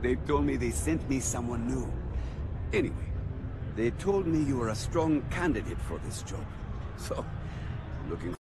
They told me they sent me someone new. Anyway, they told me you were a strong candidate for this job. So, looking